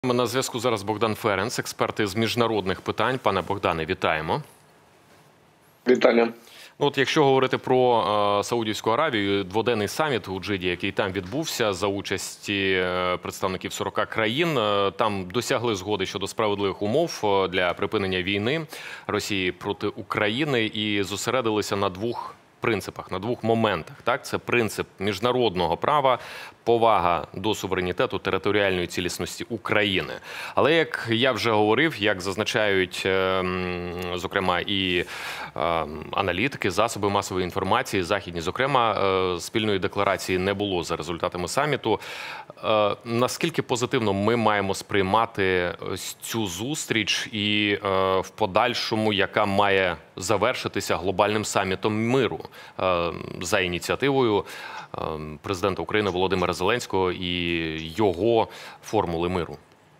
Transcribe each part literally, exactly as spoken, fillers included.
На зв'язку зараз Богдан Ференц, експерт із міжнародних питань. Пане Богдане, вітаємо. Вітання. От якщо говорити про е, Саудівську Аравію, дводенний саміт у Джиді, який там відбувся за участі е, представників сорока країн, е, там досягли згоди щодо справедливих умов е, для припинення війни Росії проти України і зосередилися на двох принципах, на двох моментах. Так, це принцип міжнародного права, повага до суверенітету, територіальної цілісності України. Але, як я вже говорив, як зазначають, зокрема, і аналітики, засоби масової інформації, західні, зокрема, спільної декларації не було за результатами саміту. Наскільки позитивно ми маємо сприймати ось цю зустріч і в подальшому, яка має завершитися глобальним самітом миру за ініціативою президента України Володимира Зеленського і його формули миру?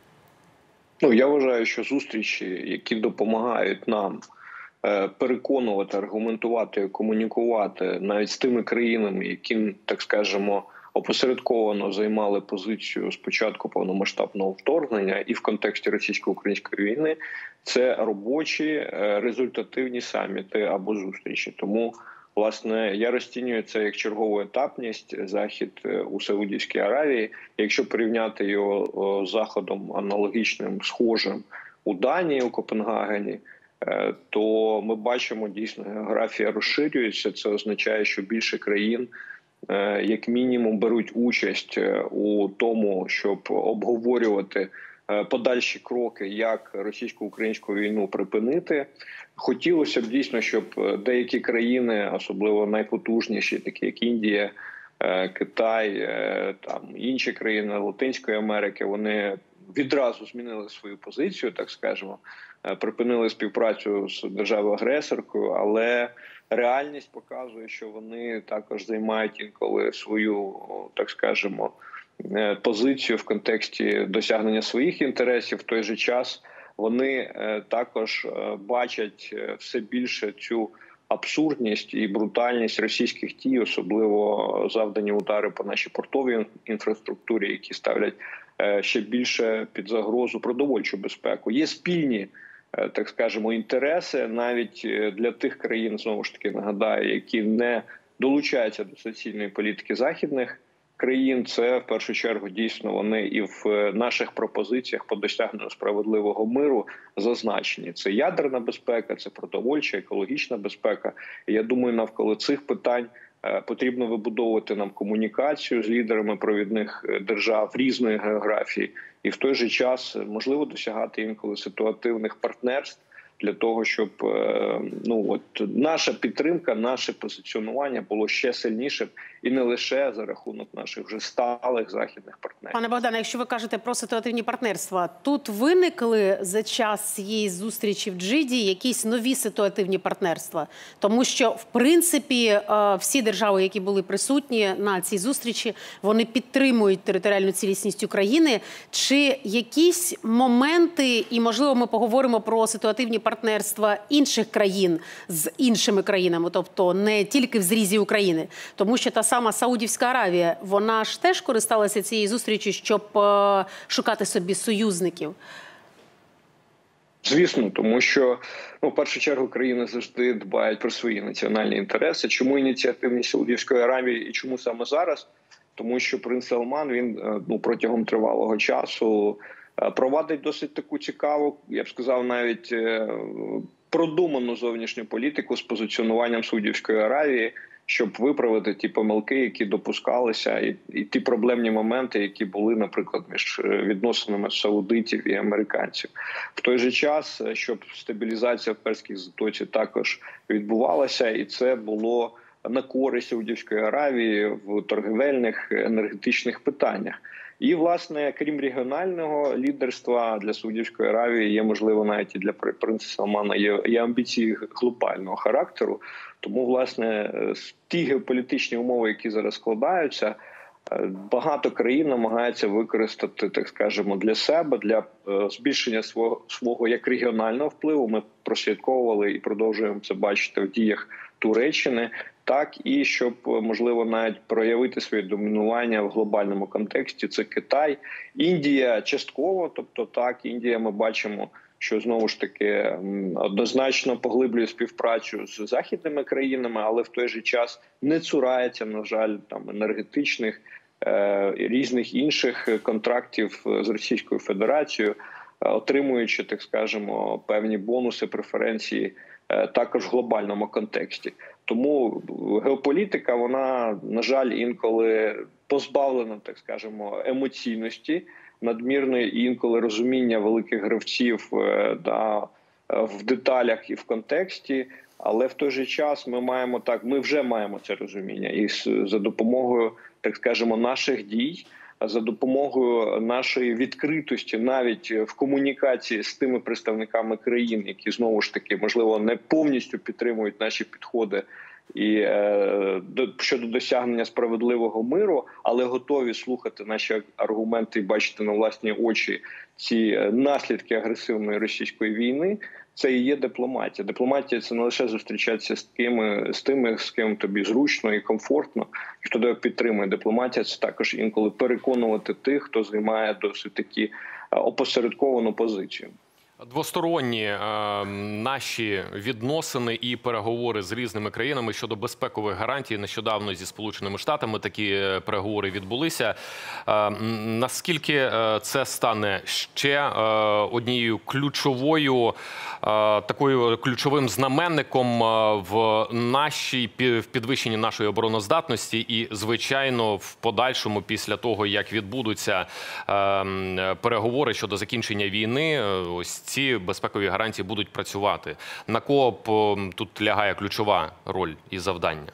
Ну, я вважаю, що зустрічі, які допомагають нам переконувати, аргументувати, комунікувати навіть з тими країнами, які, так скажемо, опосередковано займали позицію спочатку повномасштабного вторгнення і в контексті російсько-української війни, це робочі результативні саміти або зустрічі. Тому, власне, я розцінюю це як чергову етапність, захід у Саудівській Аравії. Якщо порівняти його з заходом аналогічним, схожим у Данії, у Копенгагені, то ми бачимо, дійсно, географія розширюється. Це означає, що більше країн, як мінімум, беруть участь у тому, щоб обговорювати подальші кроки, як російсько-українську війну припинити. Хотілося б дійсно, щоб деякі країни, особливо найпотужніші, такі як Індія, Китай, там інші країни Латинської Америки, вони відразу змінили свою позицію, так скажемо, припинили співпрацю з державою-агресоркою, але реальність показує, що вони також займають інколи свою, так скажемо, позицію в контексті досягнення своїх інтересів. В той же час вони також бачать все більше цю абсурдність і брутальність російських дій, особливо завдані удари по нашій портовій інфраструктурі, які ставлять ще більше під загрозу продовольчу безпеку. Є спільні, так скажемо, інтереси навіть для тих країн, знову ж таки нагадаю, які не долучаються до соціальної політики західних країн. Це в першу чергу дійсно вони і в наших пропозиціях по досягненню справедливого миру зазначені. Це ядерна безпека, це продовольча, екологічна безпека. І я думаю, навколо цих питань потрібно вибудовувати нам комунікацію з лідерами провідних держав різної географії і в той же час можливо досягати інколи ситуативних партнерств для того, щоб ну от наша підтримка, наше позиціонування було ще сильнішим і не лише за рахунок наших вже сталих західних партнерів. Пане Богдане, якщо ви кажете про ситуативні партнерства, тут виникли за час цієї зустрічі в Джиді якісь нові ситуативні партнерства? Тому що, в принципі, всі держави, які були присутні на цій зустрічі, вони підтримують територіальну цілісність України. Чи якісь моменти, і, можливо, ми поговоримо про ситуативні партнерства інших країн з іншими країнами, тобто не тільки в зрізі України, тому що та сама Саудівська Аравія, вона ж теж користалася цією зустрічю, щоб е, шукати собі союзників? Звісно, тому що, ну, в першу чергу, країни завжди дбають про свої національні інтереси. Чому ініціативність Саудівської Аравії і чому саме зараз? Тому що принц Салман, він ну, протягом тривалого часу провадить досить таку цікаву, я б сказав, навіть продуману зовнішню політику з позиціонуванням Саудівської Аравії, щоб виправити ті помилки, які допускалися, і, і ті проблемні моменти, які були, наприклад, між відносинами саудитів і американців. В той же час, щоб стабілізація в Перській затоці також відбувалася, і це було на користь Саудівської Аравії в торгівельних, енергетичних питаннях. І, власне, крім регіонального лідерства, для Саудівської Аравії є, можливо, навіть і для принца Салмана є, є амбіції глобального характеру. Тому, власне, ті геополітичні умови, які зараз складаються, багато країн намагаються використати, так скажемо, для себе, для збільшення свого, свого як регіонального впливу. Ми прослідковували і продовжуємо це бачити в діях Туреччини, так і щоб, можливо, навіть проявити своє домінування в глобальному контексті. Це Китай, Індія частково, тобто так, Індія ми бачимо, що знову ж таки однозначно поглиблює співпрацю з західними країнами, але в той же час не цурається, на жаль, там енергетичних е, різних інших контрактів з Російською Федерацією, отримуючи, так скажемо, певні бонуси, преференції е, також в глобальному контексті. Тому геополітика, вона, на жаль, інколи позбавлена, так скажемо, емоційності, надмірної і інколи розуміння великих гравців да, в деталях і в контексті, але в той же час ми маємо так, ми вже маємо це розуміння, і за допомогою, так скажемо, наших дій, за допомогою нашої відкритості навіть в комунікації з тими представниками країн, які знову ж таки, можливо, не повністю підтримують наші підходи і е, до, щодо досягнення справедливого миру, але готові слухати наші аргументи і бачити на власні очі ці наслідки агресивної російської війни, це і є дипломатія. Дипломатія – це не лише зустрічатися з ким, з тими, з ким тобі зручно і комфортно, і хто тебе підтримує. Дипломатія – це також інколи переконувати тих, хто займає досить такі опосередковану позицію. Двосторонні е, наші відносини і переговори з різними країнами щодо безпекових гарантій. Нещодавно зі Сполученими Штатами такі переговори відбулися. Е, наскільки це стане ще е, однією ключовою, е, такою ключовим знаменником в нашій в підвищенні нашої обороноздатності і, звичайно, в подальшому, після того, як відбудуться е, переговори щодо закінчення війни, ось ці безпекові гарантії будуть працювати. На кого тут лягає ключова роль і завдання?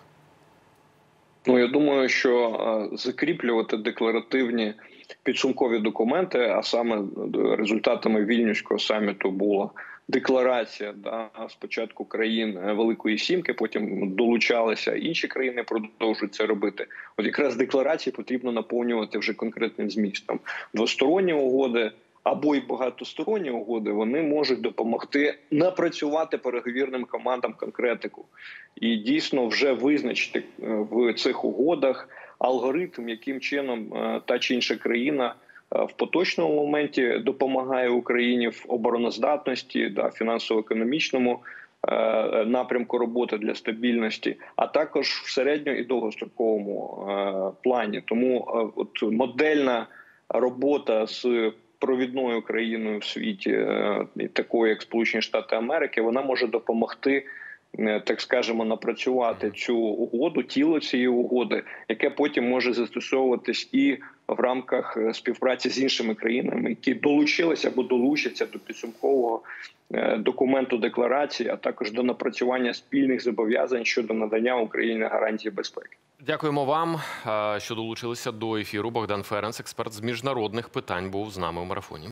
Ну, я думаю, що закріплювати декларативні підсумкові документи, а саме результатами Вільнюського саміту була декларація, да, спочатку країн Великої Сімки, потім долучалися інші країни, продовжують це робити. От якраз декларації потрібно наповнювати вже конкретним змістом. Двосторонні угоди або й багатосторонні угоди, вони можуть допомогти напрацювати переговірним командам конкретику. І дійсно вже визначити в цих угодах алгоритм, яким чином та чи інша країна в поточному моменті допомагає Україні в обороноздатності, да, фінансово-економічному напрямку роботи для стабільності, а також в середньо- і довгостроковому плані. Тому от модельна робота з провідною країною в світі, такою як Сполучені Штати Америки, вона може допомогти, так скажемо, напрацювати цю угоду, тіло цієї угоди, яке потім може застосовуватись і в рамках співпраці з іншими країнами, які долучилися або долучаться до підсумкового документу декларації, а також до напрацювання спільних зобов'язань щодо надання Україні гарантії безпеки. Дякуємо вам, що долучилися до ефіру. Богдан Ференц, експерт з міжнародних питань, був з нами у марафоні.